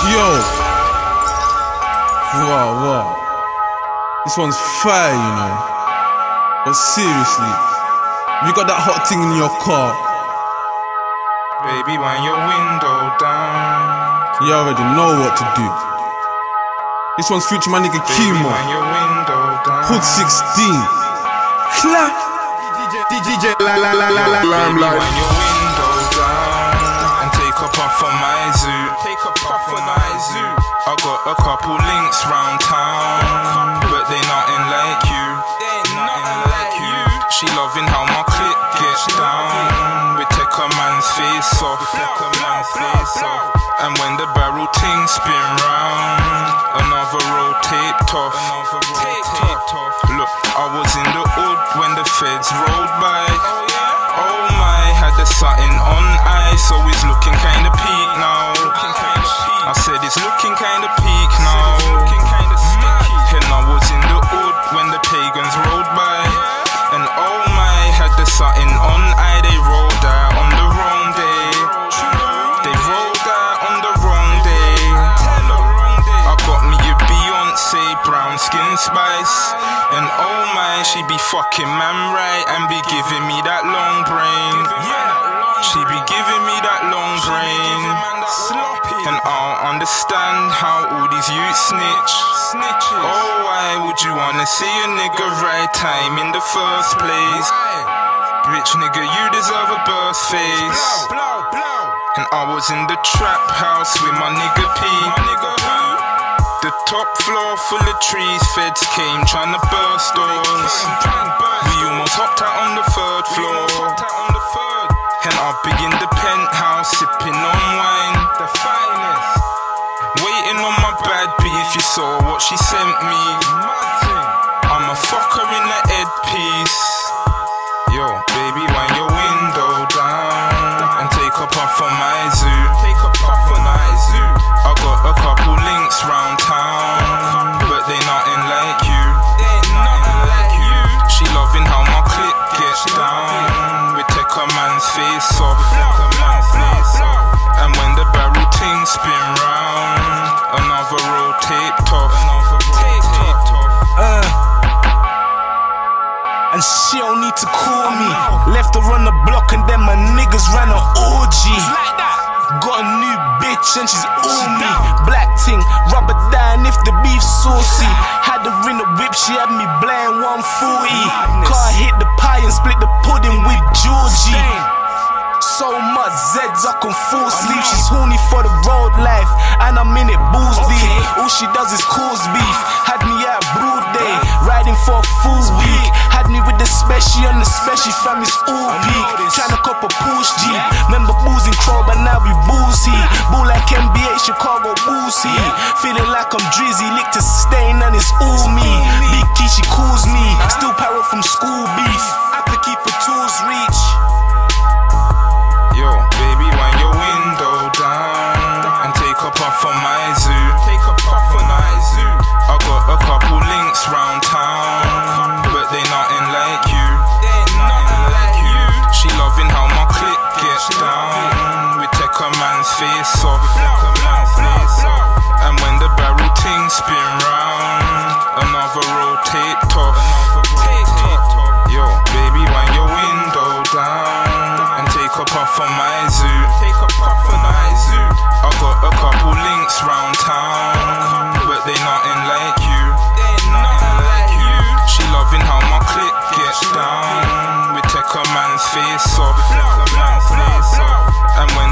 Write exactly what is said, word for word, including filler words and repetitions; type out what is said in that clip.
Yo, wow, wow, this one's fire, you know. But seriously, you got that hot thing in your car, baby, wind your window down. You already know what to do. This one's future my nigga Kimo, Hood sixteen. Clap. D J la la la la la. Baby, wind your window down and take a puff on my zoo. Take a puff on my zoo. I got a couple links round town, but they nothing like you. They nothing like you. She loving how my clip gets down. We take a man's face off. Take a man's face off. And when the barrel ting spin round, another roll taped off. Another roll taped off. Look, I was in the hood when the feds rolled by. Oh my, had the satin on ice, so it's looking kinda peak now. I said it's looking kinda peak now. And I was in the hood when the pagans rolled by. And oh my, had the satin on eye, they rolled out on the wrong day. They rolled out on the wrong day. I got me a Beyonce brown skin spice. And oh my, she be fucking man right and be giving me that long brain. She be giving me that long brain. And I don't understand how all these youths snitch. Oh, why would you wanna see a nigga right time in the first place? Rich nigga, you deserve a birth face. And I was in the trap house with my nigga P. The top floor full of trees, feds came tryna burst doors. We almost hopped out on the third floor. And I'll be in the penthouse sipping on wine, the finest. Waiting on my bad B if you saw what she sent me. I'm a fucker in the headpiece. Yo, baby, wind your window down and take a puff on my zoo. Take a puff on my zoo. I got a couple links round town, but they nothing like you. They nothing like you. She loving how my clip gets down. We take a man's face off. And when the barrel ting spin round, another roll taped off. Uh. And she don't need to call me. Left her on the block and then my niggas ran an orgy. Got a new bitch and she's all me. Black ting, rubber down if the beef saucy. Had her in the whip, she had me blind one forty. Car hit the pie and split the pudding with Georgie. So much Zeds I can fall sleep. She's horny for the road life and I'm in it balls deep. All she does is cause beef. Had me out broad day, riding for a full week. Had me with the special on the special fam, it's all peak. Tryna cop a Porsche Jeep. Remember booze in Crow, but now we boozy. Ball like N B A, Chicago Boozy. Feeling like I'm drizzy, licked to stain and it's all me. Big Key, she calls me. Still parrot from school beef. I could keep her tools reach. Yo, baby, wind your window down and take a puff on my zoo. Take a puff on my zoo. I got a couple links round town, but they nothing like you. They nothing like you. She loving how my clip gets down. We take a man's face off. And when the barrel ting spin round, another roll taped off. Yo, baby, wind your window down and take a puff on my zoo. Take a puff on my zoo. I got a couple links round town, but they nothing like you. They nothing like you. She loving how my clip gets down. We take a man's face off. And when